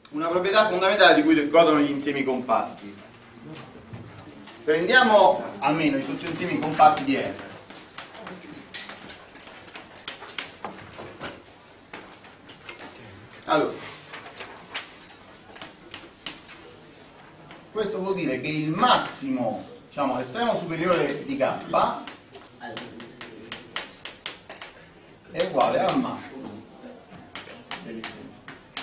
una proprietà fondamentale di cui godono gli insiemi compatti. Prendiamo almeno i sottoinsiemi compatti di R. Allora, questo vuol dire che il massimo, diciamo l'estremo superiore di K è uguale al massimo dell'insieme stesso.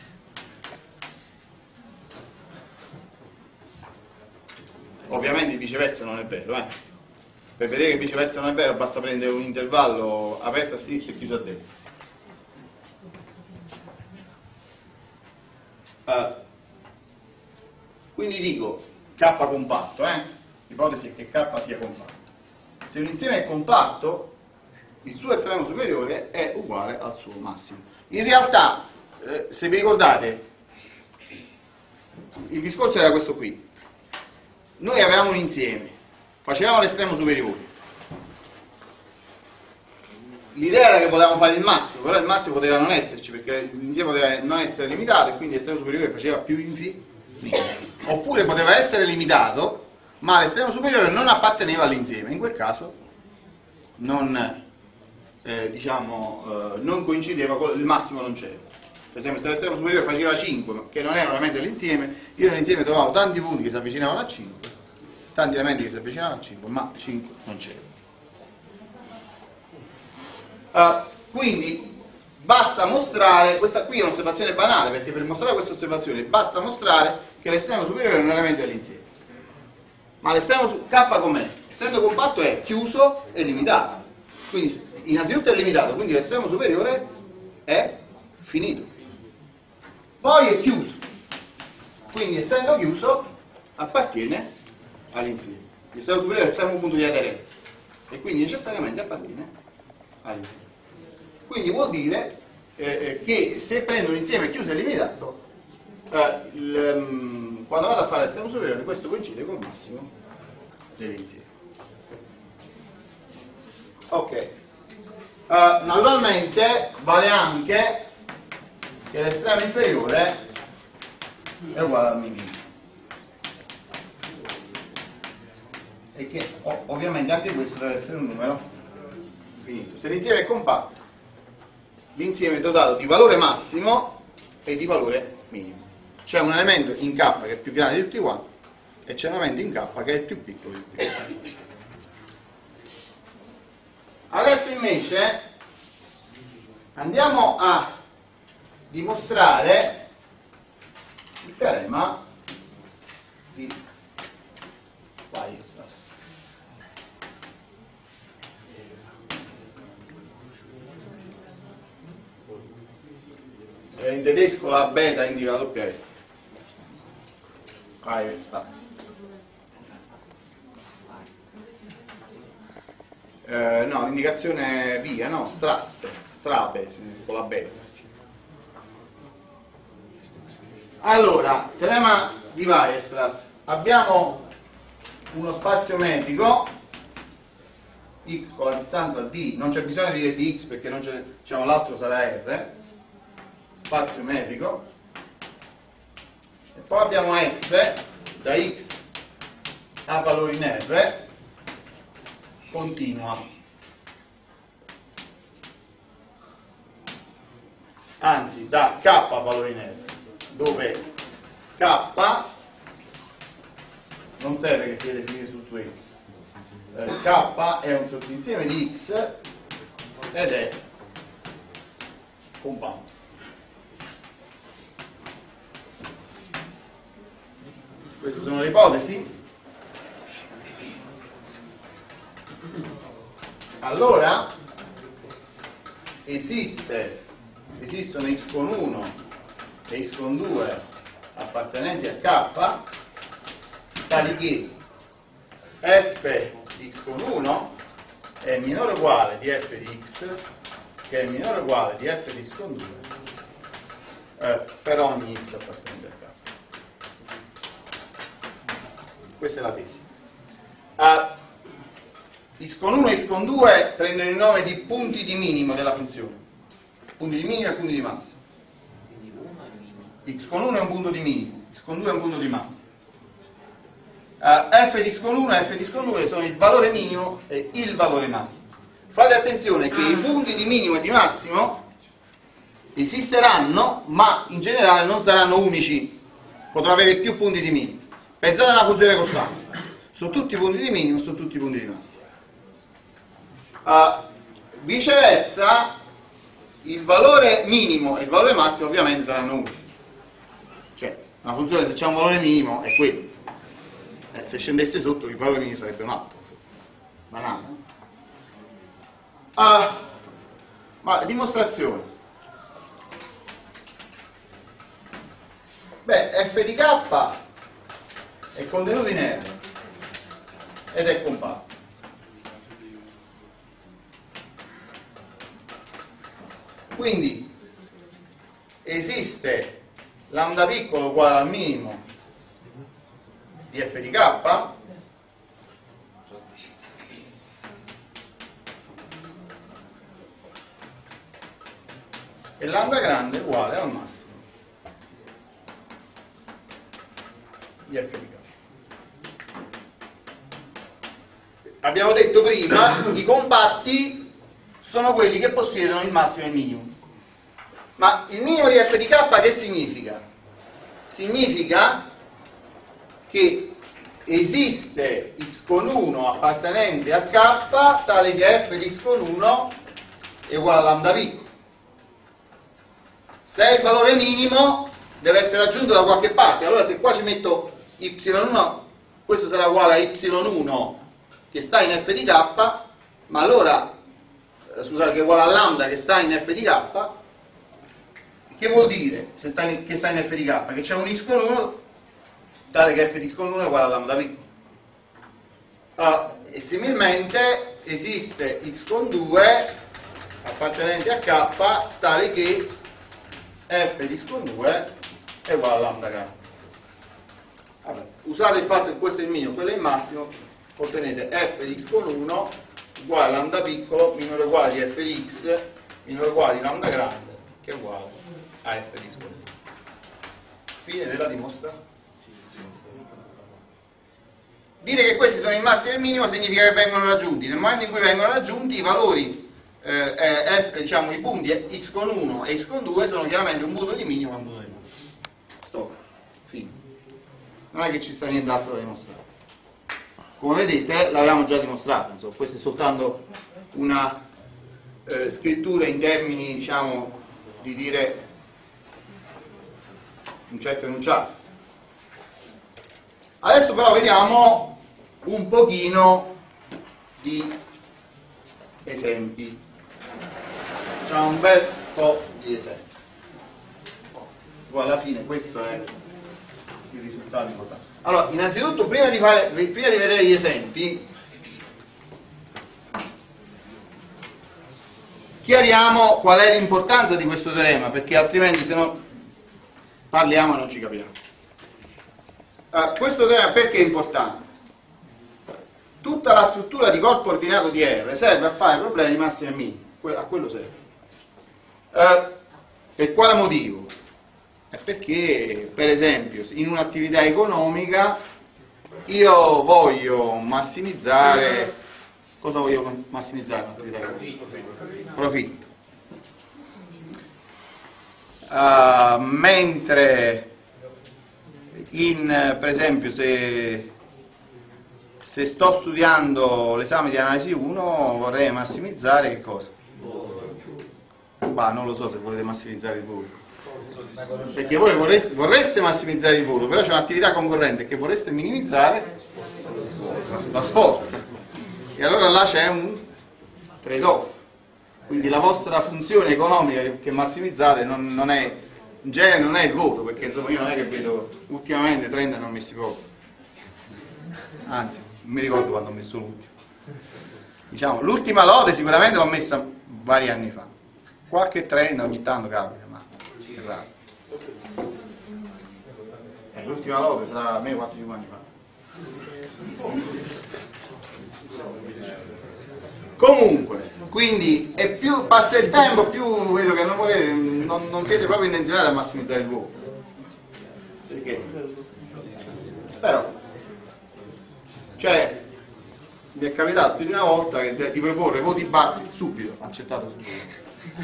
Ovviamente viceversa non è vero, Per vedere che viceversa non è vero basta prendere un intervallo aperto a sinistra e chiuso a destra. Quindi dico K compatto, l'ipotesi è che K sia compatto. Se un insieme è compatto, il suo estremo superiore è uguale al suo massimo. In realtà, se vi ricordate, il discorso era questo qui. Noi avevamo un insieme, facevamo l'estremo superiore. L'idea era che volevamo fare il massimo, però il massimo poteva non esserci, perché l'insieme poteva non essere limitato e quindi l'estremo superiore faceva più infinito. Oppure poteva essere limitato, ma l'estremo superiore non apparteneva all'insieme. In quel caso non, non coincideva, il massimo non c'era. Per esempio, se l'estremo superiore faceva 5, che non era un elemento dell'insieme, io nell'insieme trovavo tanti punti che si avvicinavano a 5, tanti elementi che si avvicinavano a 5, ma 5 non c'era. Quindi basta mostrare, questa qui è un'osservazione banale, perché per mostrare questa osservazione basta mostrare che l'estremo superiore è un elemento dell'insieme. Ma l'estremo K com'è? Essendo compatto è chiuso e limitato. Quindi innanzitutto è limitato, quindi l'estremo superiore è finito. Poi è chiuso. Quindi essendo chiuso appartiene all'insieme. L'estremo superiore è sempre un punto di aderenza e quindi necessariamente appartiene all'insieme. Quindi vuol dire che se prendo un insieme chiuso e limitato, quando vado a fare l'estremo superiore questo coincide col massimo dell'insieme. Ok. Naturalmente vale anche che l'estremo inferiore è uguale al minimo. E che ovviamente anche questo deve essere un numero finito. Se l'insieme è compatto, l'insieme è dotato di valore massimo e di valore minimo. C'è un elemento in K che è più grande di tutti quanti e c'è un elemento in K che è più piccolo di tutti quanti. Adesso invece andiamo a dimostrare il teorema di Weierstrass. In tedesco la beta indica la doppia S. Weierstrass. No, l'indicazione via, no, Strasse, Strabe, con la beta. Allora, teorema di Weierstrass. Abbiamo uno spazio metrico x con la distanza d, non c'è bisogno di dire dx perché non c'è, diciamo, l'altro sarà r, spazio metrico, e poi abbiamo f da x a valori in r continua, anzi da k a valori in r, dove k non serve che sia definito struttura x, k è un sottoinsieme di x ed è compatto. Queste sono le ipotesi. Allora esistono x con 1 e x con 2 appartenenti a k, tali che f di x con 1 è minore o uguale di f di x, che è minore o uguale di f di x con 2 per ogni x appartenente a k. Questa è la tesi. X con 1 e x con 2 prendono il nome di punti di minimo della funzione. Punti di minimo e punti di massimo. x con 1 è un punto di minimo, x con 2 è un punto di massimo. F di x con 1 e f di x con 2 sono il valore minimo e il valore massimo. Fate attenzione che i punti di minimo e di massimo esisteranno, ma in generale non saranno unici, potrò avere più punti di minimo. Pensate a una funzione costante, sono tutti punti di minimo, sono tutti punti di massimo. Viceversa, il valore minimo e il valore massimo ovviamente saranno unici. Cioè, una funzione, se c'è un valore minimo è quello. Se scendesse sotto il valore minimo sarebbe un altro. Banale. Ma dimostrazione. Beh, f di k è contenuto in R ed è compatto. Quindi esiste lambda piccolo uguale al minimo di f di k e lambda grande uguale al massimo di f di k. Abbiamo detto prima, i compatti sono quelli che possiedono il massimo e il minimo. Ma il minimo di f di k che significa? Significa che esiste x con 1 appartenente a k tale che f di x con 1 è uguale a lambda piccolo. Se il valore minimo deve essere raggiunto da qualche parte, allora se qua ci metto y1, questo sarà uguale a y1 che sta in f di k, ma allora, scusate, che è uguale a lambda che sta in f di k, che vuol dire che sta in f di k? Che c'è un x con 1 tale che f di x con 1 è uguale a lambda piccolo. E similmente esiste x con 2 appartenente a k tale che f di x con 2 è uguale a lambda grande. Vabbè, usate il fatto che questo è il minimo, quello è il massimo, ottenete f di x con 1 uguale a lambda piccolo minore o uguale di f di x minore o uguale di lambda grande che è uguale a f di x con 1. Fine della dimostrazione. Dire che questi sono il massimo e il minimo significa che vengono raggiunti. Nel momento in cui vengono raggiunti, i valori, diciamo i punti x con 1 e x con 2 sono chiaramente un punto di minimo e un punto di massimo. Stop. Fine. Non è che ci sta nient'altro da dimostrare. Come vedete, l'avevamo già dimostrato. Insomma, questa è soltanto una scrittura in termini, diciamo, di dire un certo enunciato. Adesso però vediamo un pochino di esempi. Facciamo un bel po' di esempi. Poi alla fine questo è il risultato importante. Allora, innanzitutto prima di vedere gli esempi, chiariamo qual è l'importanza di questo teorema, perché altrimenti se no parliamo e non ci capiamo. Questo teorema perché è importante? Tutta la struttura di corpo ordinato di R serve a fare problemi di massimo e minimo, a quello serve. Per quale motivo? Perché, per esempio, in un'attività economica io voglio massimizzare, cosa voglio massimizzare in un'attività economica? Profitto. Mentre per esempio se sto studiando l'esame di analisi 1 vorrei massimizzare che cosa? Non lo so se volete massimizzare il voto, perché voi vorreste massimizzare il voto, però c'è un'attività concorrente che vorreste minimizzare lo sforzo, e allora là c'è un trade-off. Quindi la vostra funzione economica che massimizzate non è, in genere non è il voto, perché insomma io non è che vedo ultimamente 30 ne ho messi poco, anzi non mi ricordo quando ho messo l'ultimo, diciamo l'ultima lode sicuramente l'ho messa vari anni fa, qualche 30 ogni tanto capita, ma è raro. L'ultima lode sarà almeno 4-5 anni fa. Comunque, quindi e più passa il tempo più vedo che non siete proprio intenzionati a massimizzare il voto. Perché? Però, cioè, mi è capitato più di una volta di proporre voti bassi subito, accettato subito.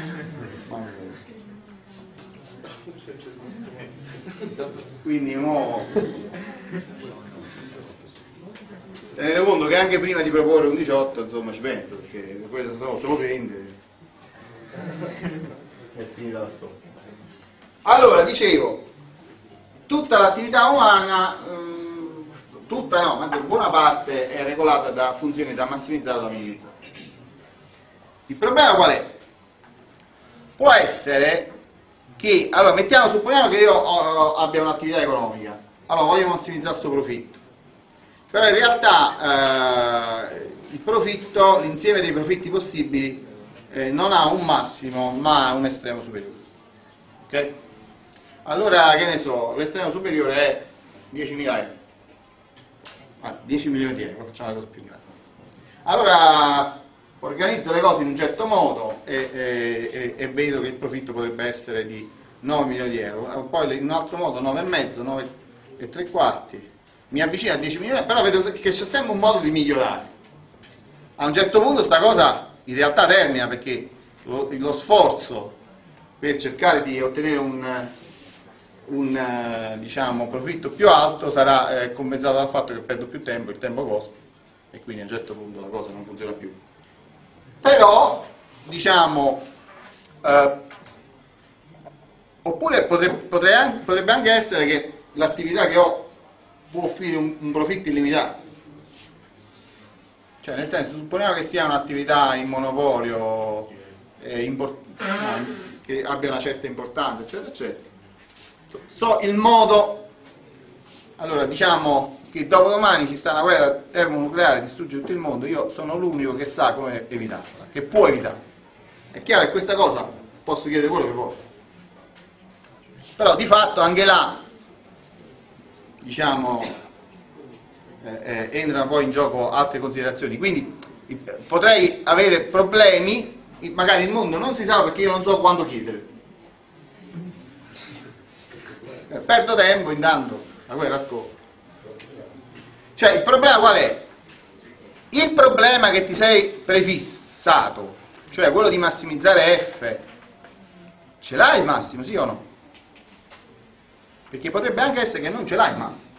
Quindi mo tenete conto che anche prima di proporre un 18 insomma ci penso, perché questo se lo prende è finita la storia. Allora dicevo, tutta l'attività umana, tutta no, anzi buona parte è regolata da funzioni da massimizzare o da minimizzare. Il problema qual è? Può essere che, allora supponiamo che io abbia un'attività economica, allora voglio massimizzare questo profitto, però in realtà il profitto, l'insieme dei profitti possibili non ha un massimo ma ha un estremo superiore, ok? Allora che ne so, l'estremo superiore è 10.000 euro, 10 milioni di euro, facciamo una cosa più grande. Allora organizzo le cose in un certo modo e vedo che il profitto potrebbe essere di 9 milioni di euro, poi in un altro modo 9,5, 9 e 3 quarti, mi avvicino a 10 milioni, però vedo che c'è sempre un modo di migliorare. A un certo punto sta cosa in realtà termina, perché lo sforzo per cercare di ottenere un diciamo, profitto più alto sarà compensato dal fatto che perdo più tempo, il tempo costa, e quindi a un certo punto la cosa non funziona più. Però, diciamo, oppure potrebbe anche essere che l'attività che ho può offrire un profitto illimitato. Cioè, nel senso, supponiamo che sia un'attività in monopolio che abbia una certa importanza, eccetera, eccetera. So il modo. Allora, diciamo che dopodomani ci sta una guerra termonucleare, distrugge tutto il mondo, io sono l'unico che sa come evitarla, che può evitarla. È chiaro che questa cosa posso chiedere quello che voglio, però di fatto anche là, diciamo, entrano poi in gioco altre considerazioni, quindi potrei avere problemi, magari il mondo non si sa perché io non so quando chiedere, perdo tempo intanto la guerra scoppia. Cioè, il problema qual è? Il problema che ti sei prefissato, cioè quello di massimizzare F, ce l'hai il massimo, sì o no? Perché potrebbe anche essere che non ce l'hai il massimo.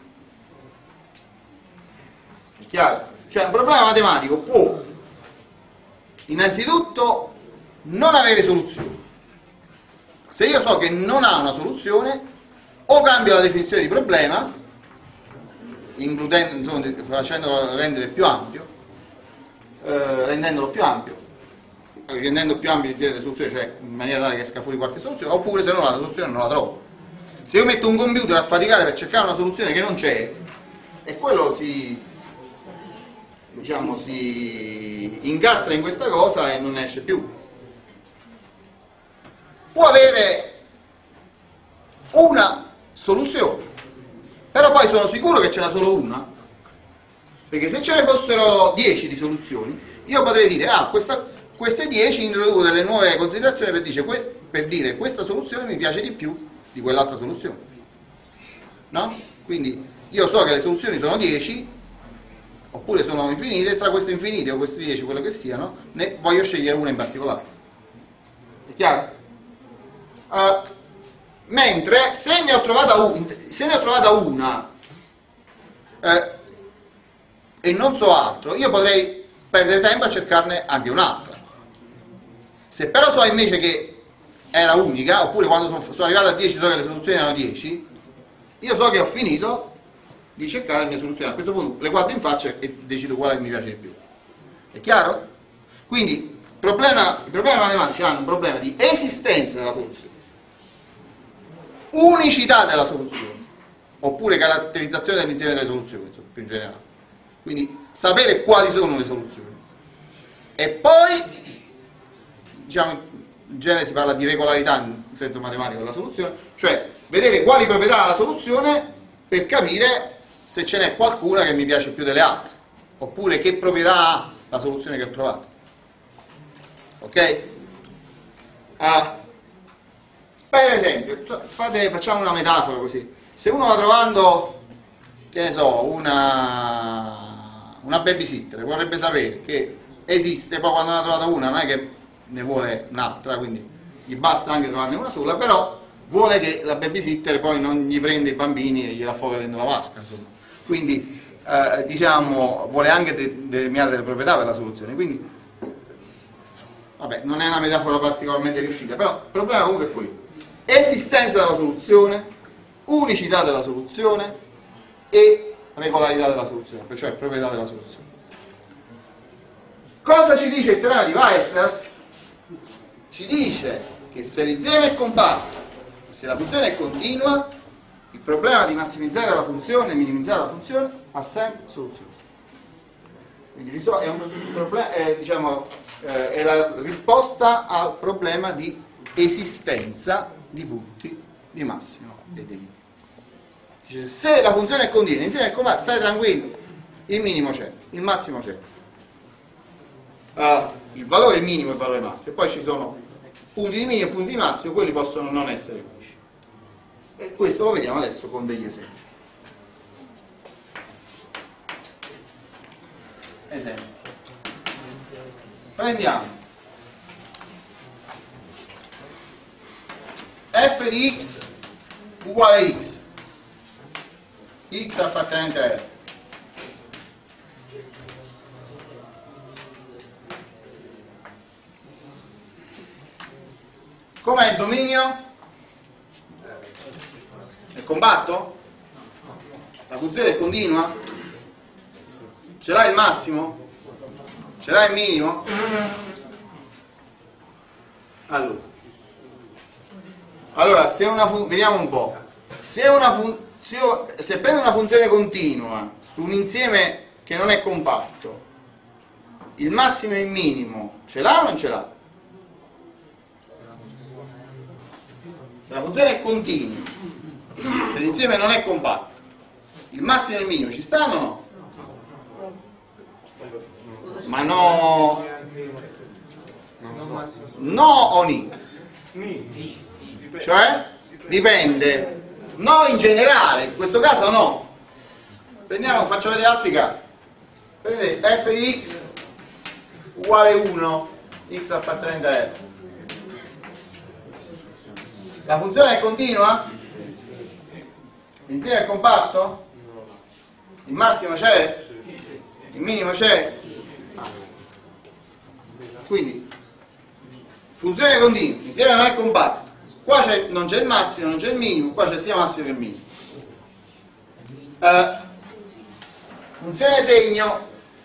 È chiaro? Cioè, un problema matematico può innanzitutto non avere soluzione. Se io so che non ha una soluzione, o cambio la definizione di problema, includendo, insomma, facendolo rendere più ampio, rendendolo più ampio, rendendo più ampie le soluzioni, cioè in maniera tale che esca fuori qualche soluzione, oppure se no la soluzione non la trovo. Se io metto un computer a faticare per cercare una soluzione che non c'è, e quello si incastra in questa cosa e non ne esce più. Può avere una soluzione, però poi sono sicuro che ce n'è solo una, perché se ce ne fossero 10 di soluzioni, io potrei dire, queste 10 introduco delle nuove considerazioni per dire questa soluzione mi piace di più di quell'altra soluzione, no? Quindi io so che le soluzioni sono 10, oppure sono infinite, e tra queste infinite o queste 10, quello che siano, ne voglio scegliere una in particolare. È chiaro? Mentre se ne ho trovata una e non so altro, io potrei perdere tempo a cercarne anche un'altra. Se però so invece che era unica, oppure quando sono arrivato a 10 so che le soluzioni erano 10, io so che ho finito di cercare le mie soluzioni. A questo punto le guardo in faccia e decido quale mi piace di più. È chiaro? Quindi i problemi matematici hanno un problema di esistenza della soluzione, unicità della soluzione, oppure caratterizzazione dell'insieme delle soluzioni, insomma, più in generale. Quindi sapere quali sono le soluzioni. E poi, diciamo, in genere si parla di regolarità in senso matematico della soluzione, cioè vedere quali proprietà ha la soluzione per capire se ce n'è qualcuna che mi piace più delle altre, oppure che proprietà ha la soluzione che ho trovato. Ok? Per esempio, facciamo una metafora così. se uno va trovando, che ne so, una babysitter, vorrebbe sapere che esiste, poi quando ne ha trovata una non è che ne vuole un'altra, quindi gli basta anche trovarne una sola, però vuole che la babysitter poi non gli prenda i bambini e gliela affoga dentro la vasca, insomma. Quindi diciamo vuole anche determinare delle proprietà per la soluzione, quindi vabbè, non è una metafora particolarmente riuscita, però il problema comunque è qui: esistenza della soluzione, unicità della soluzione e regolarità della soluzione, cioè proprietà della soluzione. Cosa ci dice il teorema di Weierstrass? Ci dice che se l'insieme è compatto e se la funzione è continua, il problema di massimizzare la funzione e minimizzare la funzione ha sempre soluzione. Quindi è un problema, diciamo, è la risposta al problema di esistenza di punti di massimo e di minimo. Dice, se la funzione è continua, l'insieme è compatto, stai tranquillo, il minimo c'è, il massimo c'è. Il valore minimo e il valore massimo, e poi ci sono punti di minimo e punti di massimo, quelli possono non essere unici, e questo lo vediamo adesso con degli esempi. Prendiamo f di x uguale a x appartenente a R. Com'è il dominio? È compatto? La funzione è continua? Ce l'ha il massimo? Ce l'ha il minimo? Allora se vediamo un po'. Se prendo una funzione continua su un insieme che non è compatto, il massimo e il minimo ce l'ha o non ce l'ha? Se la funzione è continua, se l'insieme non è compatto, il massimo e il minimo ci stanno o no? Ma no o ni? Cioè dipende, no in generale, in questo caso no. Faccio vedere altri casi. Prendete f di x uguale 1, x appartenente a R. La funzione è continua? L'insieme è compatto? Il massimo c'è? Il minimo c'è? Quindi funzione continua, l'insieme non è compatto, qua non c'è il massimo, non c'è il minimo, qua c'è sia massimo che minimo. Funzione segno.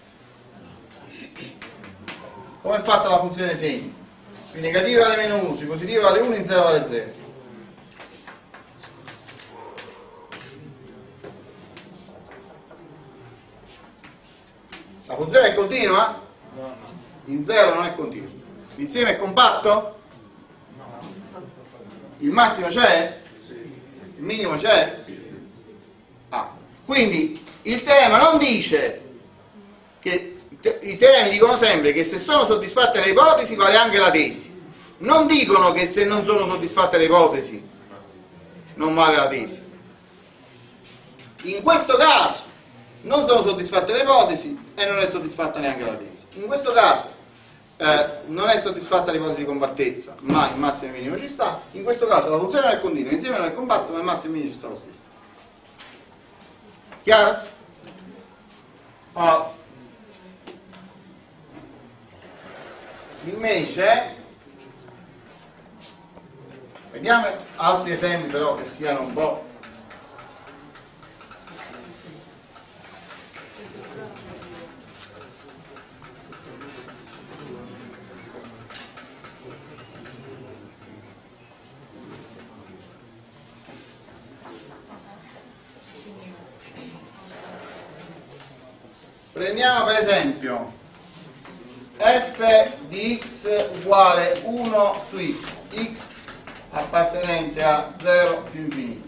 Come è fatta la funzione segno? Sui negativi vale meno 1, sui positivi vale 1, in 0 vale 0. La funzione è continua? In 0 non è continua. L'insieme è compatto? Il massimo c'è? Il minimo c'è? Quindi il teorema non dice che i teoremi dicono sempre che se sono soddisfatte le ipotesi vale anche la tesi. Non dicono che se non sono soddisfatte le ipotesi non vale la tesi. In questo caso non sono soddisfatte le ipotesi e non è soddisfatta neanche la tesi. In questo caso non è soddisfatta l'ipotesi di compattezza, ma il massimo e il minimo ci sta. In questo caso la funzione non è continua, l'insieme non è compatto, ma il massimo e il minimo ci sta lo stesso. Chiaro? Invece vediamo altri esempi però che siano un po'. Prendiamo per esempio f di x uguale 1 su x appartenente a 0 più infinito.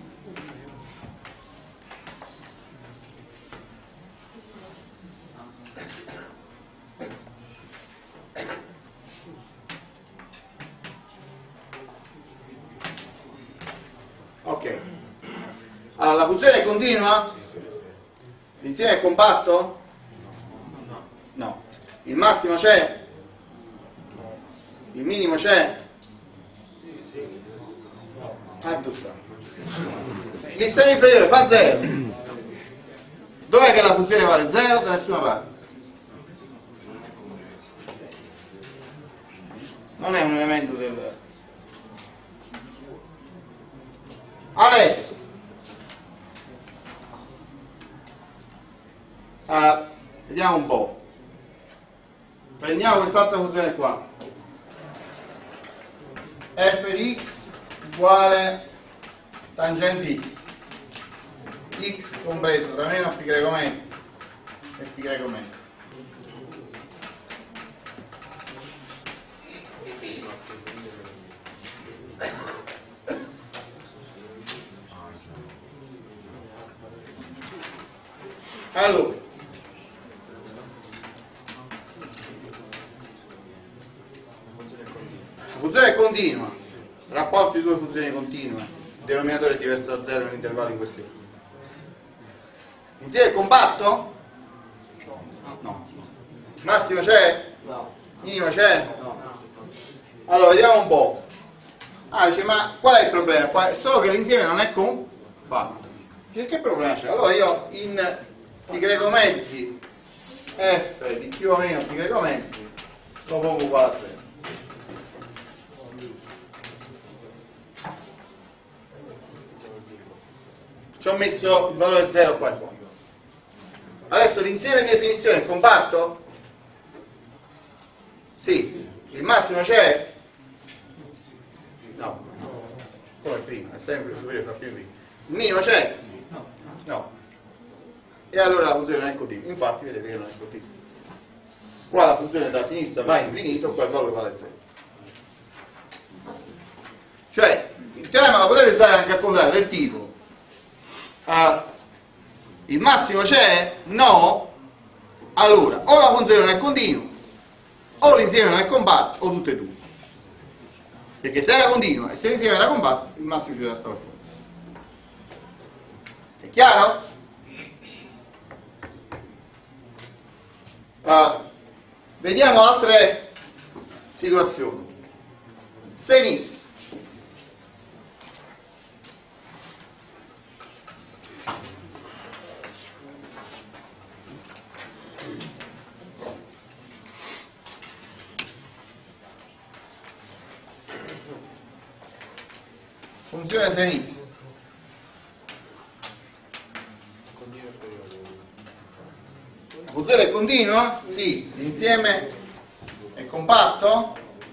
Ok, Allora, la funzione è continua? L'insieme è compatto? No. Il massimo c'è? Il minimo c'è? Giusto. L'estremo inferiore fa 0. Dov'è che la funzione vale 0? Da nessuna parte. Non è un elemento del... Adesso vediamo un po'. Prendiamo quest'altra funzione qua. F di x uguale tangente x. X compreso tra meno π greco mezzo e π greco mezzo. Allora, la funzione è continua, rapporto di due funzioni continue, il denominatore è diverso da 0 nell'intervallo in questione. L'insieme è compatto? No. Massimo c'è? No. Minimo c'è? No. Allora, vediamo un po'. Dice, ma qual è il problema? È solo che l'insieme non è compatto. Che problema c'è? Allora io in π greco mezzi f di più o meno π greco mezzi lo pongo uguale a 0. Ci ho messo il valore 0 qua e qua. Adesso l'insieme di definizione è compatto? Sì. Il massimo c'è? No. Come prima, l'estremo superiore fa più B. Il minimo c'è? No. E allora la funzione non è continua. Infatti vedete che non è continua. Qua la funzione da sinistra va a infinito, qua il valore vale 0. Cioè, il teorema lo potete usare anche al contrario, del tipo il massimo c'è? No. Allora, o la funzione non è continua, o l'insieme non è compatto, o tutte e due. Perché se era continua e se l'insieme era compatto, il massimo ci deve stare fuori. È chiaro? Vediamo altre situazioni. Sen x funzione sen x la funzione è continua? Sì. L'insieme è compatto?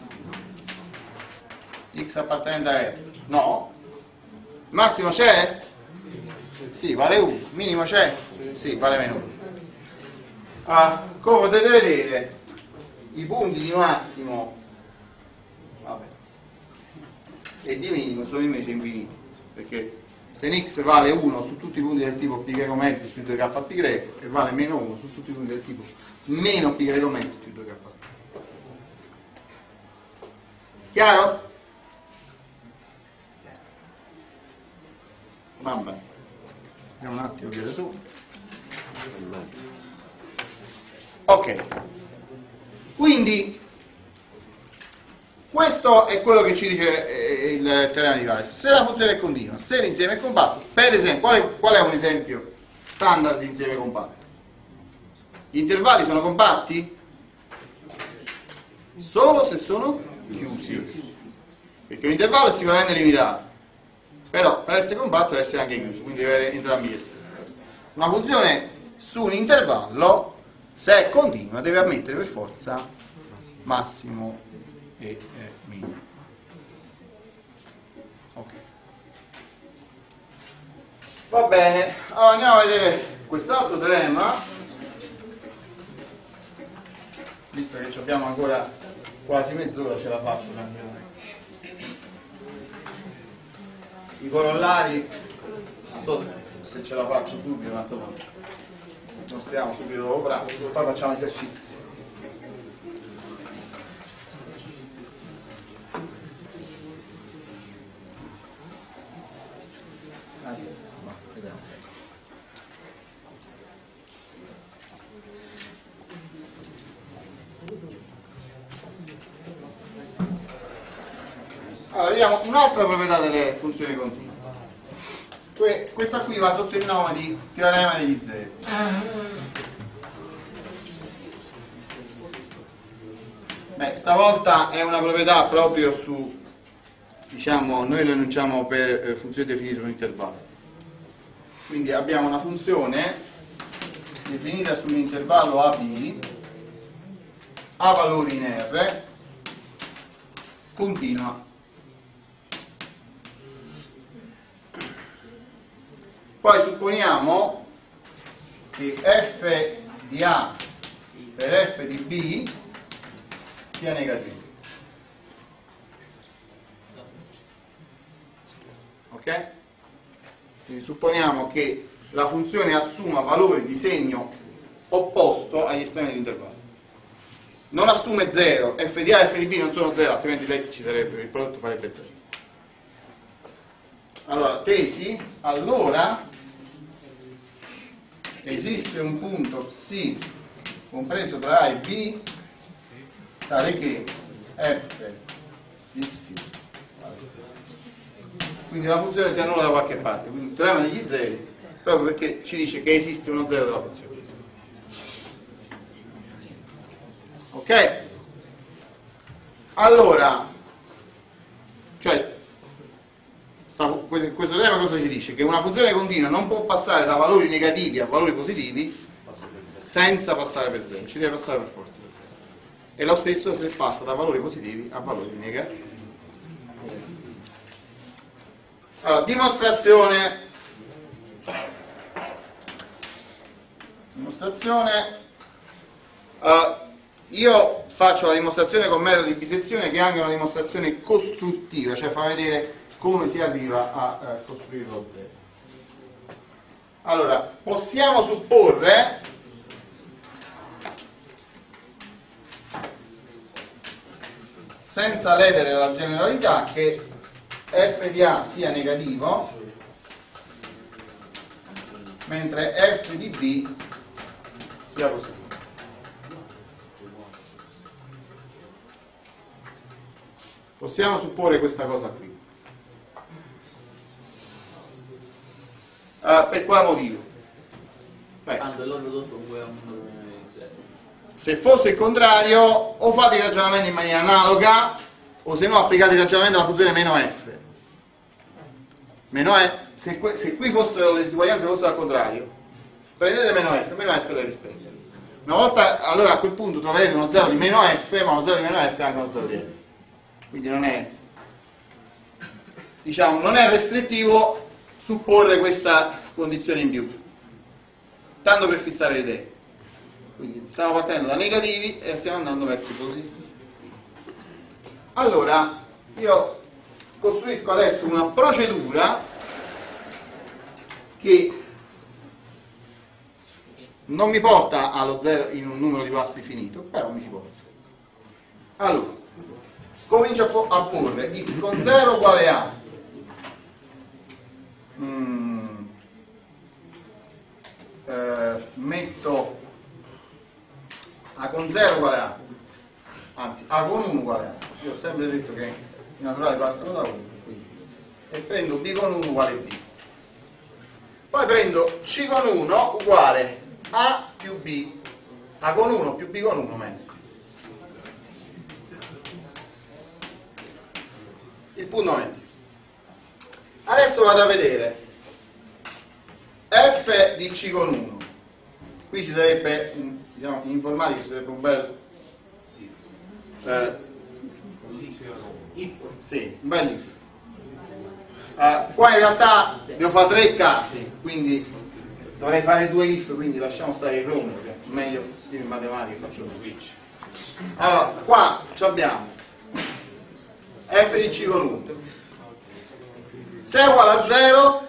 X appartenente a R? No. Massimo c'è? Sì, vale 1. Minimo c'è? Sì, vale meno 1. Come potete vedere, i punti di massimo e di minimo sono invece infiniti, perché sen x vale 1 su tutti i punti del tipo π greco mezzo più 2k π greco e vale meno 1 su tutti i punti del tipo meno π greco mezzo più 2k. Chiaro? Vabbè, vediamo un attimo che su. Ok, quindi questo è quello che ci dice il teorema di Rice. Se la funzione è continua, se l'insieme è compatto, per esempio, qual è un esempio standard di insieme compatto? Gli intervalli sono compatti? Solo se sono chiusi, perché un intervallo è sicuramente limitato, però per essere compatto deve essere anche chiuso, quindi deve avere entrambi gli estremi. Una funzione su un intervallo, se è continua, deve ammettere per forza massimo e minimo. Ok, va bene. Allora andiamo a vedere quest'altro teorema, visto che abbiamo ancora quasi mezz'ora, ce la faccio tranquillamente. I corollari non so se ce la faccio subito, ma insomma mostriamo subito dopo pranzo, poi facciamo esercizi. Anzi, no, vediamo. Allora, vediamo un'altra proprietà delle funzioni continue. Questa qui va sotto il nome di teorema degli zeri. Beh, stavolta è una proprietà proprio su, diciamo, noi lo enunciamo per funzioni definite su un intervallo. Quindi abbiamo una funzione definita su un intervallo AB, a valori in R, continua. Poi supponiamo che f di A per f di B sia negativo. Ok? Quindi supponiamo che la funzione assuma valori di segno opposto agli estremi dell'intervallo. Non assume 0, f di A e f di B non sono 0, altrimenti ci sarebbe, il prodotto farebbe 0. Allora, tesi, allora esiste un punto Xi compreso tra A e B tale che f di Xi, quindi la funzione si annulla da qualche parte, quindi il teorema degli zeri, proprio perché ci dice che esiste uno zero della funzione. Ok? Allora, cioè questo teorema cosa ci dice? Che una funzione continua non può passare da valori negativi a valori positivi senza passare per 0, ci deve passare per forza per 0. E lo stesso se passa da valori positivi a valori negativi. Allora, dimostrazione. Io faccio la dimostrazione con metodo di bisezione, che è anche una dimostrazione costruttiva, cioè fa vedere come si arriva a costruire lo zero. Allora, possiamo supporre senza ledere la generalità che f di A sia negativo mentre f di B sia positivo. Possiamo supporre questa cosa qui. Per quale motivo? Se fosse il contrario, o fate il ragionamento in maniera analoga, o se no applicate il ragionamento alla funzione meno f. Se qui fossero le disuguaglianze fossero al contrario, prendete meno f le rispetto. Una volta, allora a quel punto troverete uno 0 di meno f, ma uno 0 di meno f è anche uno 0 di f. Quindi non è, diciamo, non è restrittivo supporre questa condizione in più, tanto per fissare le idee. Quindi stiamo partendo da negativi e stiamo andando verso i positivi. Allora io costruisco adesso una procedura che non mi porta allo 0 in un numero di passi finito, però mi ci porta. Allora comincio a porre x con 0 uguale a metto a con 0 uguale a, anzi a con 1 uguale a. Io ho sempre detto che i naturali partono da 1, quindi, e prendo b con 1 uguale b. Poi prendo c con 1 uguale a più b, a con 1 più b con 1 messi. Il punto 20. Adesso vado a vedere f di c con 1. Qui ci sarebbe, diciamo, in informatica ci sarebbe un bel sì, un bel if. Qua in realtà devo fare 3 casi, quindi dovrei fare 2 if, quindi lasciamo stare il room, perché è meglio scrivere in matematica e faccio lo switch. Allora, qua abbiamo f di c con 1. Se è uguale a 0,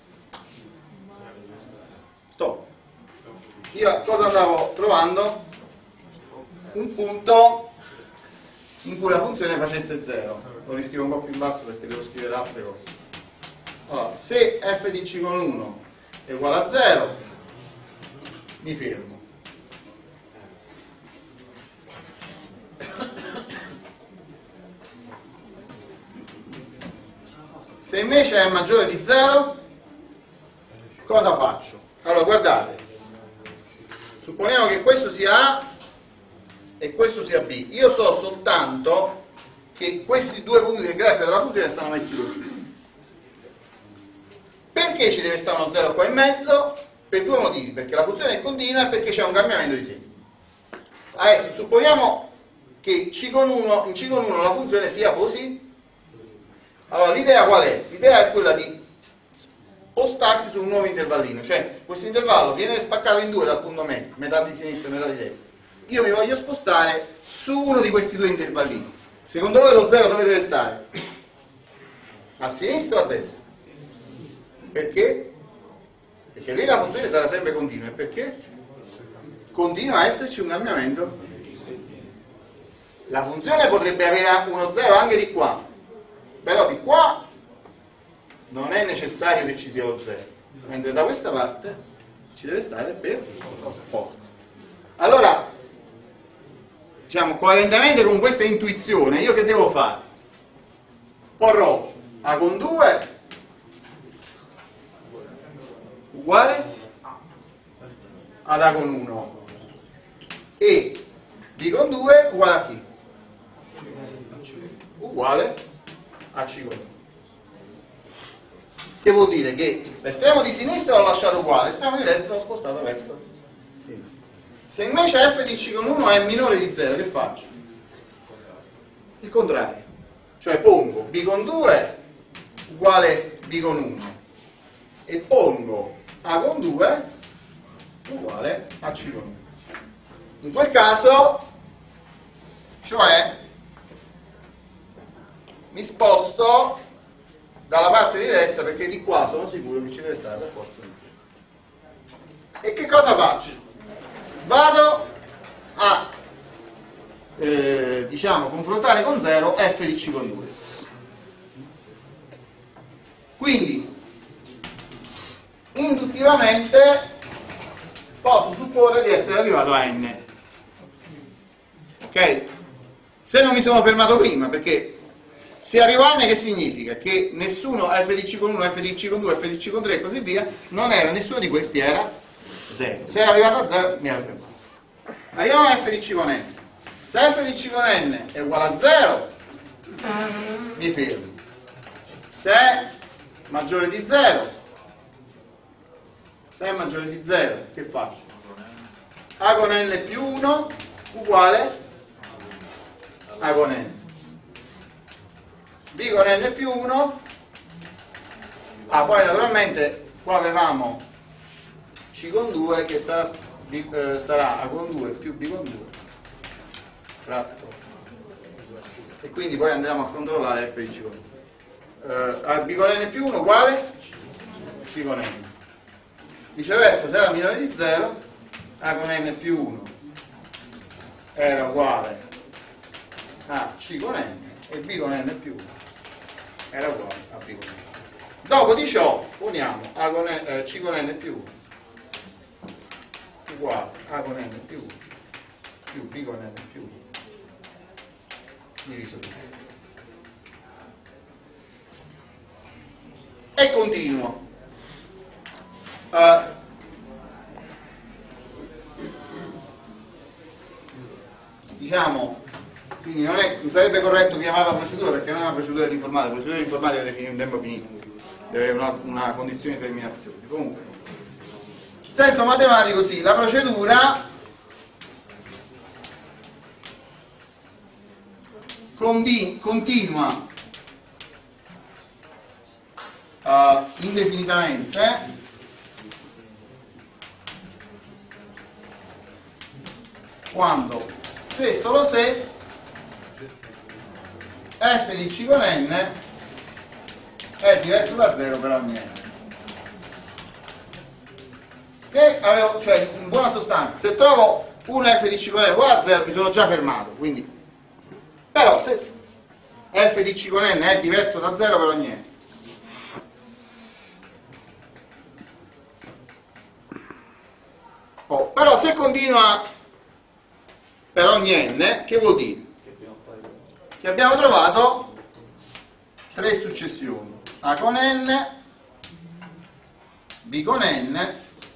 stop. Io cosa andavo trovando? Un punto in cui la funzione facesse 0. Lo riscrivo un po' più in basso perché devo scrivere altre cose. Allora, se f di c con 1 è uguale a 0, mi fermo. Se invece è maggiore di 0, cosa faccio? Allora guardate, supponiamo che questo sia A e questo sia B. Io so soltanto che questi due punti del grafico della funzione stanno messi così. Perché ci deve stare uno 0 qua in mezzo? Per due motivi, perché la funzione è continua e perché c'è un cambiamento di segno. Adesso supponiamo che in C con 1 la funzione sia così. Allora l'idea qual è? L'idea è quella di spostarsi su un nuovo intervallino, cioè questo intervallo viene spaccato in due dal punto medio, metà di sinistra e metà di destra. Io mi voglio spostare su uno di questi due intervallini. Secondo voi lo 0 dove deve stare? A sinistra o a destra? Perché? Perché lì la funzione sarà sempre continua. E perché? Continua a esserci un cambiamento. La funzione potrebbe avere uno 0 anche di qua, però di qua non è necessario che ci sia lo 0, mentre da questa parte ci deve stare per forza. Allora, diciamo, coerentemente con questa intuizione, io che devo fare? Porrò A con 2 uguale ad A con 1 e B con 2 uguale a chi? Uguale a C con 1. Che vuol dire che l'estremo di sinistra l'ho lasciato uguale, l'estremo di destra l'ho spostato verso sinistra. Se invece f di C con 1 è minore di 0, che faccio? Il contrario, cioè pongo B con 2 uguale B con 1 e pongo A con 2 uguale a C con 1. In quel caso, cioè, mi sposto dalla parte di destra perché di qua sono sicuro che ci deve stare per forza un 0. E che cosa faccio? Vado a diciamo confrontare con 0 f di C con 2. Quindi induttivamente posso supporre di essere arrivato a n. Ok? Se non mi sono fermato prima, perché se arrivo a n che significa? Che nessuno f di C con 1, f di C con 2, f di C con 3 e così via, non era nessuno di questi, era 0. Se era arrivato a 0 mi ero fermato. Arriviamo a f di C con n. Se f di C con n è uguale a 0, mi fermo. Se è maggiore di 0, che faccio? A con n più 1 uguale A con n. B con n più 1. Poi naturalmente qua avevamo C con 2 che sarà A con 2 più B con 2 fratto, e quindi poi andiamo a controllare f di C con 2. B con n più 1 uguale C con n. Viceversa, se era minore di 0, A con n più 1 era uguale a C con n e B con n più 1 era uguale a B con n. Dopo di ciò poniamo C con n più 1 uguale A con n più 1 più B con n più 1 diviso 2. E continuo. Diciamo, quindi non sarebbe corretto chiamarla procedura perché non è una procedura di informatica. La procedura di informatica deve definire un tempo finito, deve avere una condizione di terminazione. Comunque, in senso matematico sì, la procedura continua indefinitamente quando, se e solo se f di C con n è diverso da 0 per ogni n. Se avevo, cioè in buona sostanza, se trovo un f di C con n uguale a 0 mi sono già fermato, quindi, però se f di C con n è diverso da 0 per ogni n, però se continua per ogni n, che vuol dire? Che abbiamo trovato tre successioni, A con n, B con n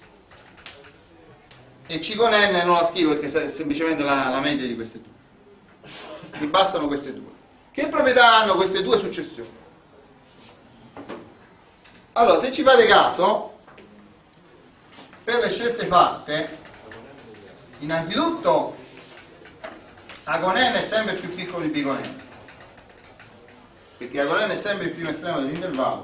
e C con n non la scrivo perché è semplicemente la media di queste due. Mi bastano queste due. Che proprietà hanno queste due successioni? Allora, se ci fate caso, per le scelte fatte, innanzitutto A con n è sempre più piccolo di B con n, perché A con n è sempre il primo estremo dell'intervallo.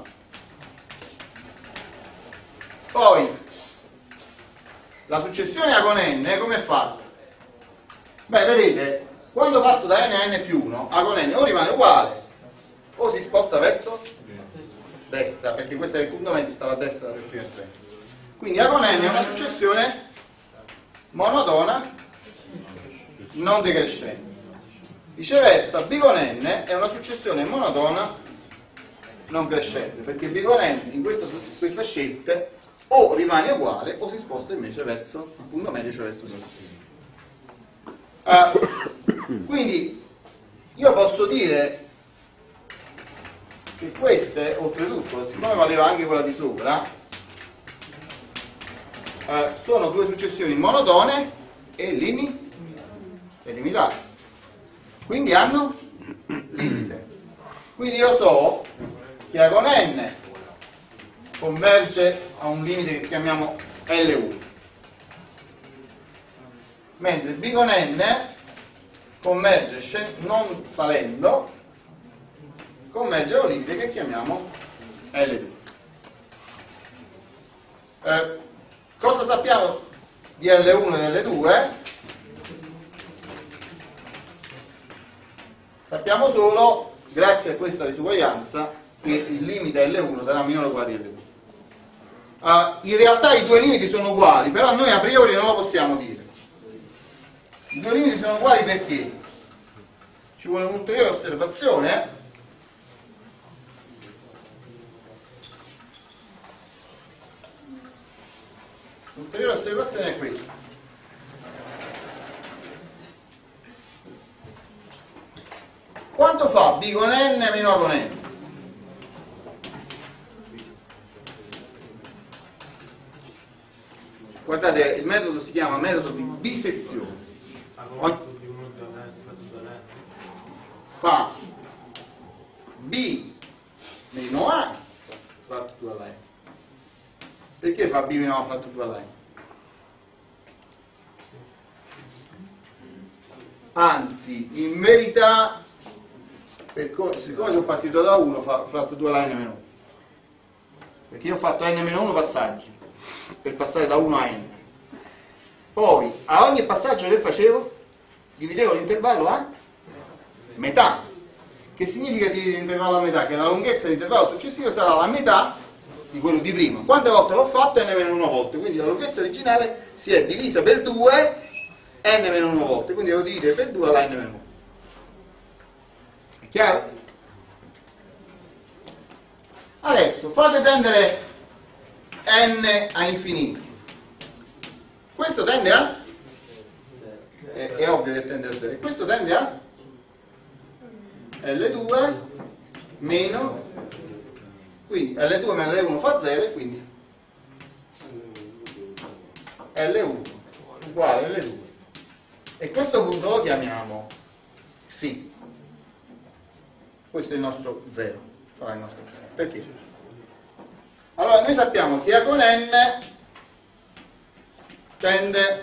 Poi la successione A con n come è fatta? Beh, vedete, quando passo da n a n più 1, A con n o rimane uguale o si sposta verso destra, perché questo è il punto medio, stava a destra del primo estremo. Quindi A con n è una successione monotona non decrescente. Viceversa, B con n è una successione monotona non crescente, perché B con n in queste scelte o rimane uguale o si sposta invece verso il punto medio, cioè verso sinistra. Quindi io posso dire che queste, oltretutto, siccome valeva anche quella di sopra, sono due successioni monotone e limitate, quindi hanno limite. Quindi io so che A con n converge a un limite che chiamiamo L1, mentre B con n converge non salendo, converge a un limite che chiamiamo L2. Cosa sappiamo di L1 e L2? Sappiamo solo, grazie a questa disuguaglianza, che il limite L1 sarà minore o uguale di L2. In realtà i due limiti sono uguali, però noi a priori non lo possiamo dire. I due limiti sono uguali perché ci vuole un'ulteriore osservazione. L'ulteriore osservazione è questa. Quanto fa B con n meno A con n? Guardate, il metodo si chiama metodo di bisezione. Fa B meno A fratto 2 alla n. Perché fa B meno A fratto 2 alla n? Anzi, in verità, siccome sono partito da 1, fa fratto 2 alla n meno 1. Perché io ho fatto n meno 1 passaggi per passare da 1 a n. Poi a ogni passaggio che facevo dividevo l'intervallo a metà. Che significa dividere l'intervallo a metà? Che la lunghezza dell'intervallo successivo sarà la metà di quello di prima. Quante volte l'ho fatto? n meno 1 volte. Quindi la lunghezza originale si è divisa per 2 n meno 1 volte. Quindi devo dividere per 2 alla n meno 1. È chiaro? Adesso fate tendere n a infinito. Questo tende a? È ovvio che tende a 0. E questo tende a? L2 meno, quindi L2 meno L1 fa 0 e quindi L1 uguale a L2. E questo punto lo chiamiamo sì. Questo è il nostro 0. Sarà il nostro 0. Perché? Allora noi sappiamo che A con n tende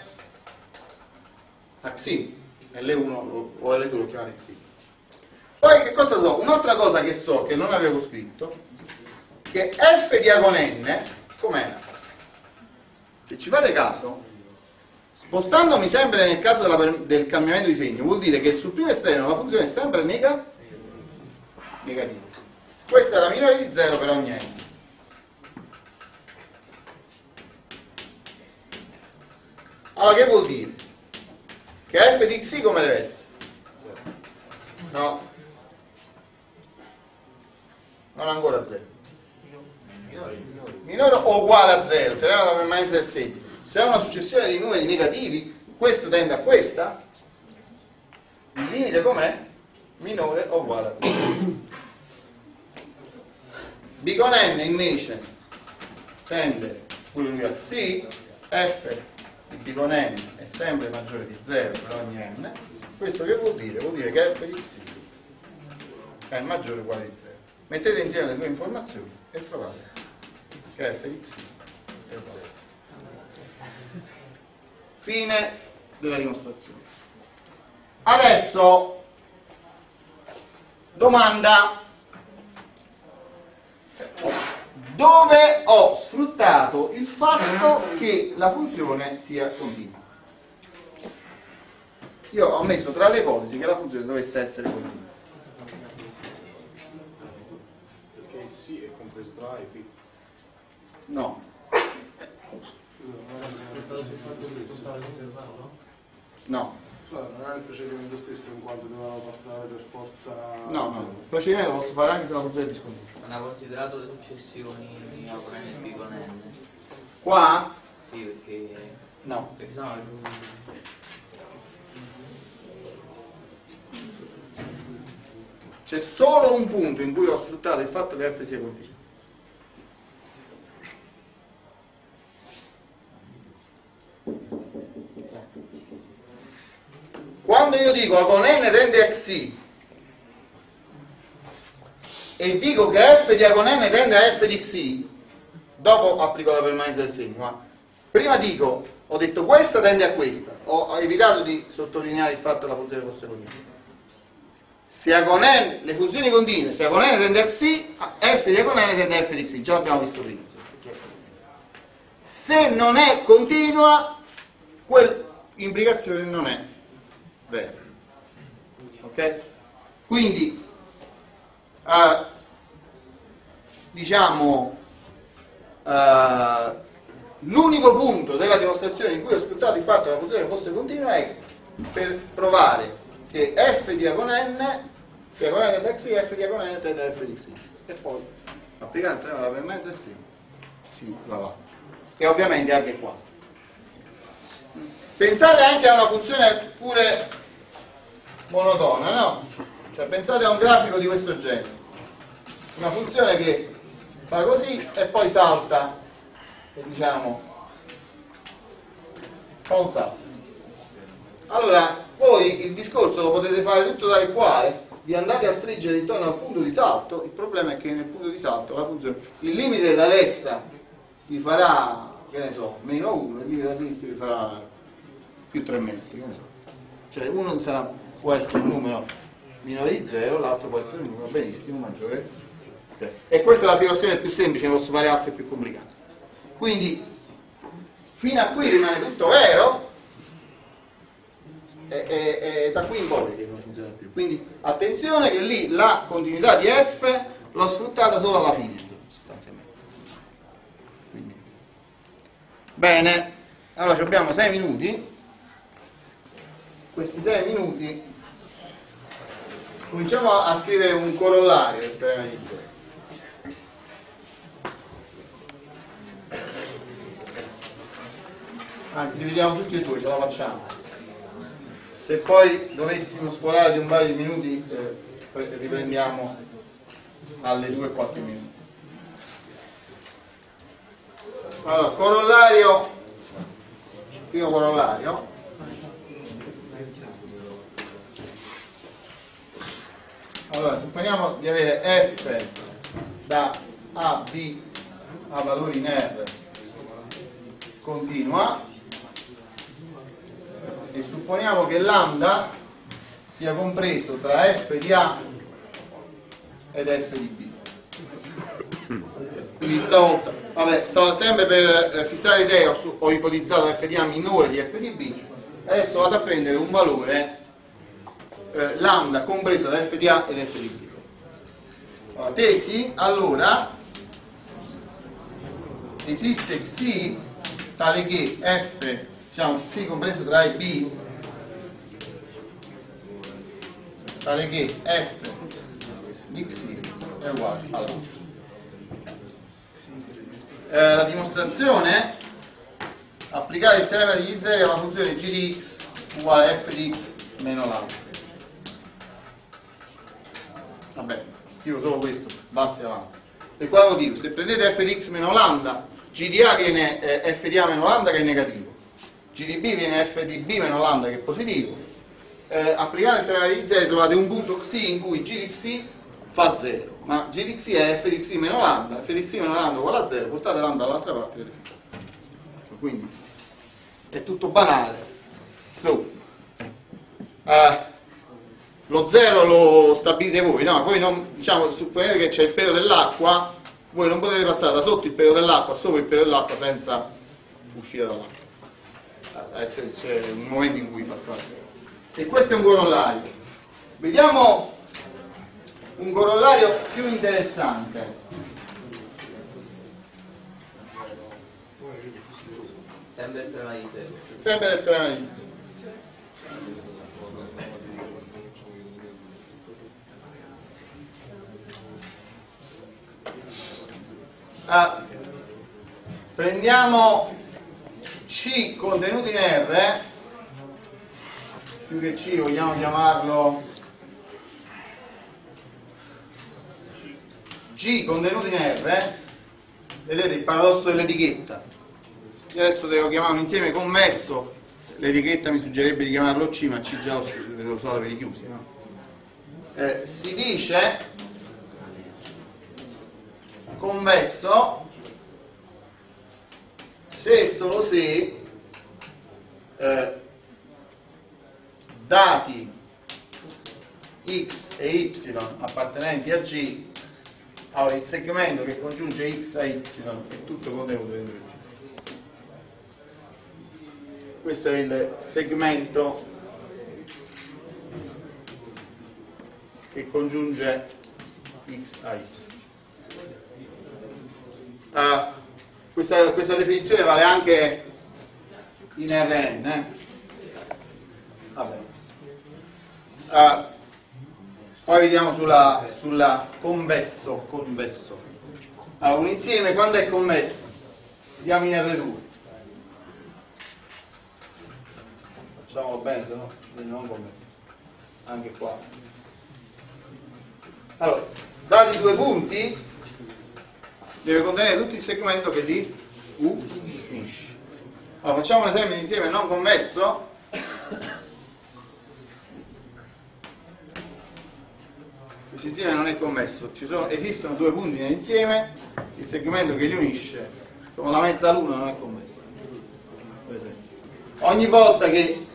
a xi, L1 o L2 lo chiamate xi. Poi che cosa so? Un'altra cosa che so, che non avevo scritto, che f di A con n, com'è? Se ci fate caso, spostandomi sempre nel caso del cambiamento di segno, vuol dire che sul primo estremo la funzione è sempre negativa. Questa è la minore di 0 per ogni n. Allora che vuol dire? Che f di xi come deve essere? No. Non ancora 0. Minore o uguale a 0, teorema della permanenza del segno. Se è una successione di numeri negativi, questo tende a questa, il limite com'è? Minore o uguale a 0. B con n invece tende pure lui a Xi, f di B con n è sempre maggiore di 0 per ogni n. Questo che vuol dire? Vuol dire che f di Xi è maggiore o uguale di 0. Mettete insieme le due informazioni e trovate che f di Xi è uguale a 0. Fine della dimostrazione. Adesso domanda: dove ho sfruttato il fatto che la funzione sia continua? Io ho messo tra le ipotesi che la funzione dovesse essere continua. Perché sì è compreso tra A e B. No. No. Non era il procedimento stesso in quanto dovevamo passare per forza. No. Il procedimento lo posso fare anche se la funzione è discontinua. Non ha considerato le successioni A con n e B con n? Qua? Sì, perché... No. Perché sennò... C'è solo un punto in cui ho sfruttato il fatto che f sia continuo. Quando io dico A con n tende a Xi e dico che f di A con n tende a f di Xi, dopo applico la permanenza del segno, ma prima dico, ho detto questa tende a questa, ho evitato di sottolineare il fatto che la funzione fosse continua. Se A con n, le funzioni continue, se A con n tende a Xi, f di A con n tende a f di Xi, già abbiamo visto prima. Se non è continua, quell'implicazione non è vera. Ok? Quindi, diciamo, l'unico punto della dimostrazione in cui ho sfruttato il fatto che la funzione fosse continua è per provare che f di A con n, se A con n tende a Xi, f di A con n tende a f di Xi. E poi, applicando il teorema della permanenza del segno, si va avanti. E ovviamente anche qua. Pensate anche a una funzione pure monotona, no? Cioè pensate a un grafico di questo genere. Una funzione che fa così e poi salta, e diciamo, fa un salto. Allora, voi il discorso lo potete fare tutto tale quale, vi andate a stringere intorno al punto di salto. Il problema è che nel punto di salto la funzione, il limite da destra vi farà, che ne so, meno 1, il limite da sinistra vi farà più 3,5, che ne so. Cioè uno può essere un numero minore di 0, l'altro può essere un numero benissimo maggiore di 0. E questa è la situazione più semplice, ne posso fare altre più complicate. Quindi fino a qui rimane tutto vero e da qui in poi che non funziona più. Quindi attenzione che lì la continuità di f l'ho sfruttata solo alla fine, sostanzialmente. Quindi. Bene, allora abbiamo 6 minuti. Questi 6 minuti cominciamo a scrivere un corollario del teorema di Zeno. Anzi, dividiamo tutti e due, ce la facciamo. Se poi dovessimo sforare di un paio di minuti, riprendiamo alle 2:04 minuti. Allora, corollario, primo corollario. Allora, supponiamo di avere f da a b a valori in R continua e supponiamo che lambda sia compreso tra f di A ed f di B. Quindi stavolta, vabbè, stavo sempre per fissare l'idea, ho ipotizzato f di A minore di f di B, adesso vado a prendere un valore lambda compreso da f di A ed f di B. Allora, tesi, allora esiste Xi tale che f, diciamo Xi compreso tra A e B, tale che f di Xi è uguale all'altro. La dimostrazione: applicare il teorema degli zeri alla funzione g di x uguale a f di x meno l'altro. Vabbè, scrivo solo questo, basta e avanti. Per quale motivo? Se prendete f di x meno lambda, g di a viene f di a meno lambda che è negativo, g di b viene f di b meno lambda che è positivo. Applicate il teorema di z trovate un punto xi in cui g di xi fa 0, ma g di xi è f di xi meno lambda, f di xi meno lambda uguale a 0, portate lambda dall'altra parte e quindi è tutto banale. So, lo 0 lo stabilite voi, no? Voi non, diciamo, supponete che c'è il pelo dell'acqua, voi non potete passare da sotto il pelo dell'acqua sopra il pelo dell'acqua senza uscire dall'acqua. C'è un momento in cui passate. E questo è un corollario. Vediamo un corollario più interessante. Sempre il teorema di Taylor. Sempre del teorema di Taylor. Prendiamo C contenuto in R, più che C vogliamo chiamarlo G contenuto in R. Vedete il paradosso dell'etichetta. Io adesso devo chiamare un insieme convesso, l'etichetta mi suggerebbe di chiamarlo C, ma C già lo so per i chiusi, no? Si dice convesso se e solo se dati x e y appartenenti a G, allora il segmento che congiunge x a y è tutto contenuto dentro G. Questo è il segmento che congiunge x a y. Questa definizione vale anche in Rn. Vabbè. Poi vediamo sulla convesso. Allora, un insieme quando è convesso? Vediamo in R2. Facciamolo bene, se no non convesso. Anche qua. Allora, dati due punti, deve contenere tutto il segmento che lì unisce. Allora, facciamo un esempio di insieme non convesso. Questo insieme non è convesso, esistono due punti nell'insieme, il segmento che li unisce, insomma la mezzaluna non è convesso. Per esempio. Ogni volta che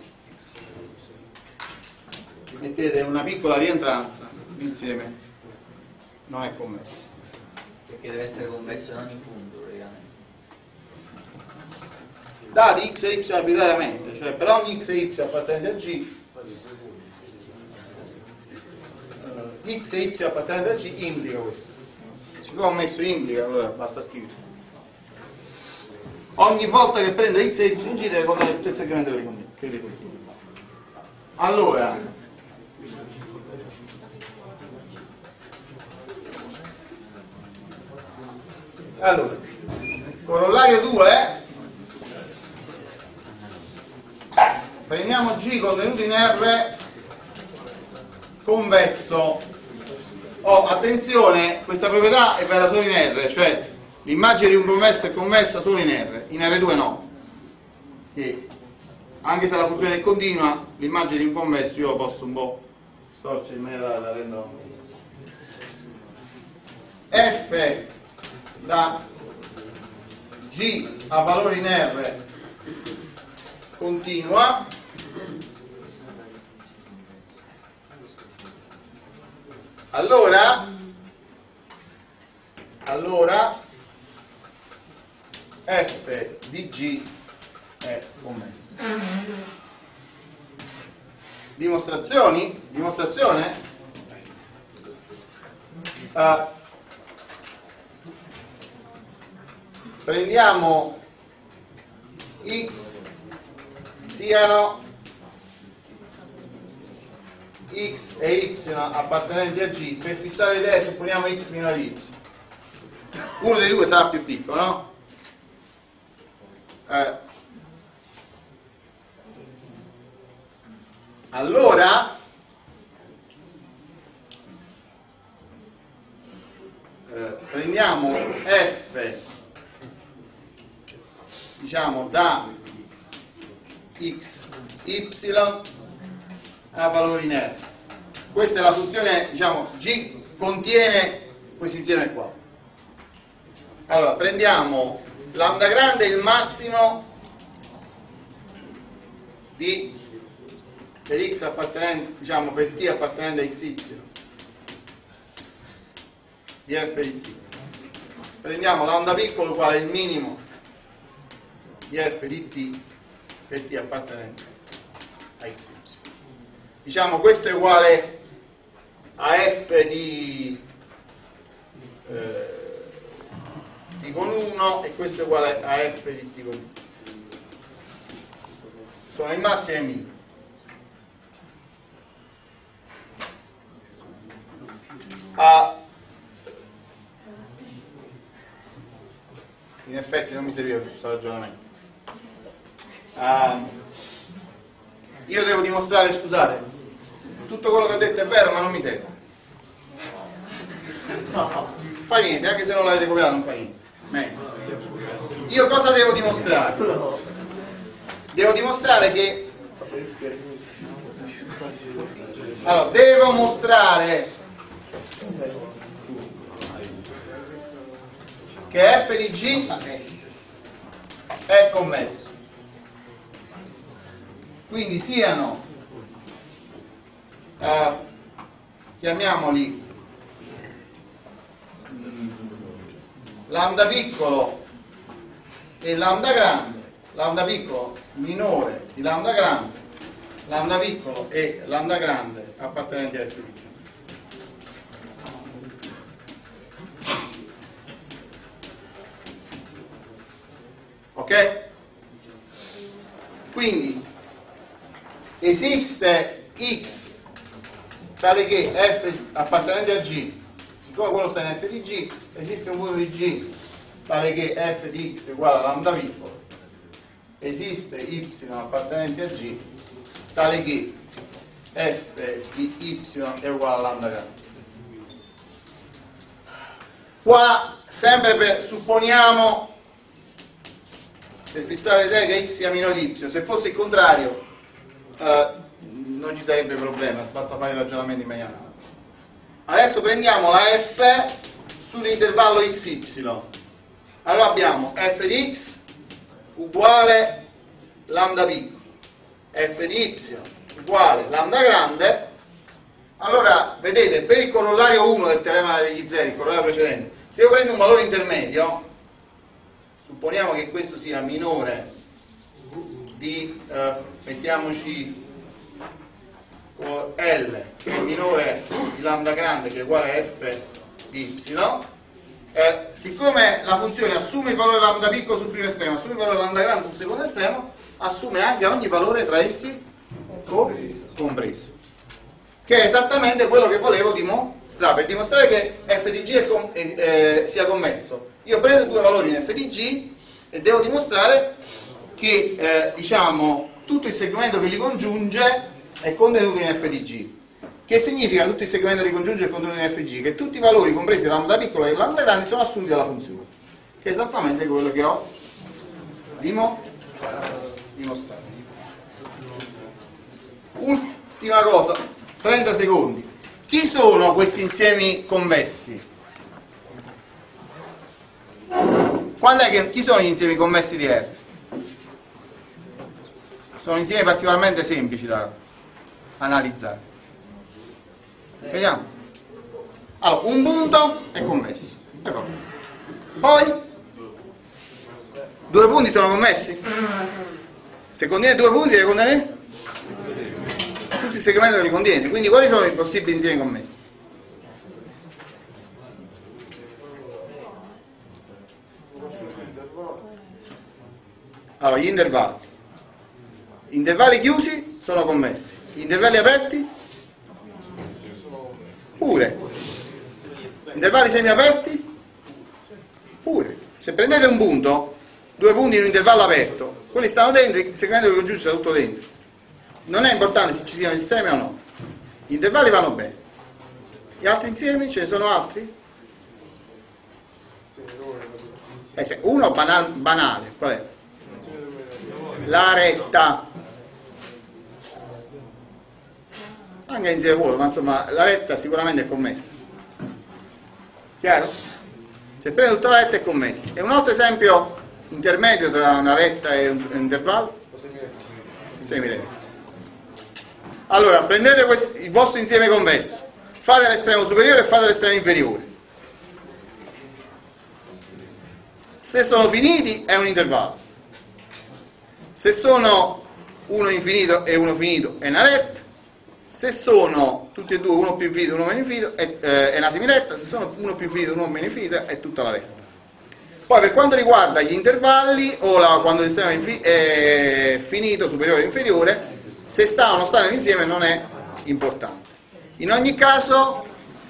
mettete una piccola rientranza, l'insieme non è convesso. Perché deve essere convesso in ogni punto, praticamente. Dati x e y arbitrariamente, cioè per ogni x e y appartenenti a G, x e y appartenenti a G implica questo. Siccome ho messo implica, allora basta scrivere. Ogni volta che prendo x e y in G deve contenere tutto il segmento che li contiene. Allora, corollario 2, prendiamo G contenuto in R convesso. Attenzione, questa proprietà è vera solo in R, cioè l'immagine di un convesso è convessa solo in R, in R2 no. Che anche se la funzione è continua, l'immagine di un convesso io lo posso un po' storcere in maniera da renderlo. F da G a valore in R continua, allora F di G è convesso. Dimostrazione? Prendiamo x siano x e y appartenenti a G, per fissare l'idea supponiamo x minore di y. Uno dei due sarà più piccolo, no? Allora prendiamo f, diciamo, da x, y a valori in R. Questa è la funzione, diciamo, g contiene questo insieme qua. Allora, prendiamo lambda grande il massimo per x appartenente, diciamo, per t appartenente a xy di f di t. Prendiamo lambda piccolo uguale il minimo di f di t per t appartenente a xy. Diciamo questo è uguale a f di t con 1 e questo è uguale a f di t con 1. Sono i massimi e i minimi. In effetti non mi serviva questo ragionamento. Io devo dimostrare, scusate, tutto quello che ho detto è vero ma non mi serve. Fa niente, anche se non l'avete copiato non fa niente. Meglio. Io cosa devo dimostrare? Devo dimostrare che allora, devo mostrare che f di g è commesso, quindi siano chiamiamoli lambda piccolo e lambda grande, lambda piccolo minore di lambda grande, lambda piccolo e lambda grande appartenenti a f di g. Ok? Quindi esiste x tale che f appartenente a g, siccome quello sta in f di g, esiste un punto di g tale che f di x è uguale a lambda piccolo, esiste y appartenente a g tale che f di y è uguale a lambda grande. Qua sempre supponiamo, per fissare l'idea che x sia minore di y, se fosse il contrario non ci sarebbe problema, basta fare il ragionamento immediatamente. Adesso prendiamo la f sull'intervallo xy, allora abbiamo f di x uguale lambda piccolo, f di y uguale lambda grande. Allora vedete, per il corollario 1 del teorema degli zeri, il corollario precedente, se io prendo un valore intermedio, supponiamo che questo sia minore di, mettiamoci L, che è minore di lambda grande, che è uguale a f di y, siccome la funzione assume il valore lambda piccolo sul primo estremo, assume il valore lambda grande sul secondo estremo, assume anche ogni valore tra essi compreso, che è esattamente quello che volevo dimostrare. Per dimostrare che f di g sia commesso, io prendo due valori in f di g e devo dimostrare che diciamo, tutto il segmento che li congiunge è contenuto in f di g. Che significa tutto il segmento che li congiunge è contenuto in f di g? Che tutti i valori compresi da lambda piccola e lambda grande sono assunti dalla funzione, che è esattamente quello che ho dimostrato. Ultima cosa, 30 secondi. Chi sono questi insiemi convessi? Chi sono gli insiemi commessi di R? Sono insiemi particolarmente semplici da analizzare. Vediamo. Allora, un punto è commesso. Ecco. Poi due punti sono commessi? Se contiene due punti deve contenere tutti i segmenti che li contiene. Quindi quali sono i possibili insiemi commessi? Allora, gli intervalli. Intervalli chiusi sono commessi. Gli intervalli aperti? Pure. Intervalli semiaperti? Pure. Se prendete un punto, due punti in un intervallo aperto, quelli stanno dentro, il segmento che congiunge sta tutto dentro. Non è importante se ci siano insieme o no. Gli intervalli vanno bene. Gli altri insiemi? Ce ne sono altri? Uno banale, qual è? La retta. Anche l'insieme vuoto, ma insomma la retta sicuramente è commessa. Chiaro? Se prende tutta la retta è commessa. E un altro esempio intermedio tra una retta e un intervallo? Semiretta. Allora, prendete il vostro insieme convesso, fate l'estremo superiore e fate l'estremo inferiore. Se sono finiti è un intervallo. Se sono uno infinito e uno finito è una retta. Se sono tutti e due, uno più infinito e uno meno infinito, è una semiretta. Se sono uno più infinito e uno meno infinito, è tutta la retta. Poi per quanto riguarda gli intervalli, o quando il sistema è finito, superiore o inferiore, se sta o non sta nell'insieme non è importante. In ogni caso,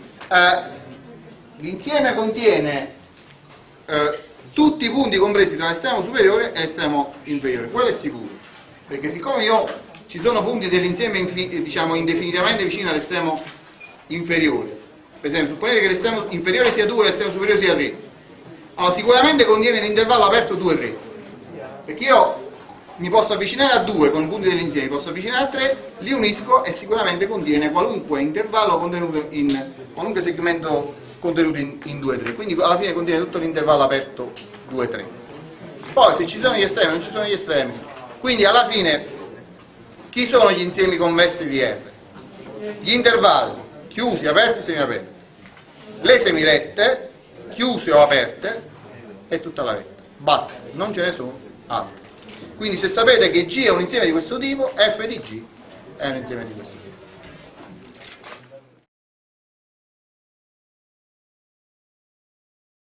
l'insieme contiene tutti i punti compresi tra l'estremo superiore e l'estremo inferiore. Quello è sicuro. Perché siccome ci sono punti dell'insieme diciamo indefinitivamente vicini all'estremo inferiore, per esempio supponete che l'estremo inferiore sia 2 e l'estremo superiore sia 3, allora sicuramente contiene l'intervallo aperto 2, 3, perché io mi posso avvicinare a 2 con i punti dell'insieme, mi posso avvicinare a 3, li unisco e sicuramente contiene qualunque intervallo contenuto in qualunque segmento contenuto in 2, 3, quindi alla fine contiene tutto l'intervallo aperto 2, 3. Poi se ci sono gli estremi non ci sono gli estremi, quindi alla fine chi sono gli insiemi convessi di R? Gli intervalli chiusi, aperti, semiaperti, le semirette chiuse o aperte e tutta la retta, basta, non ce ne sono altri. Quindi se sapete che G è un insieme di questo tipo, F di G è un insieme di questo tipo.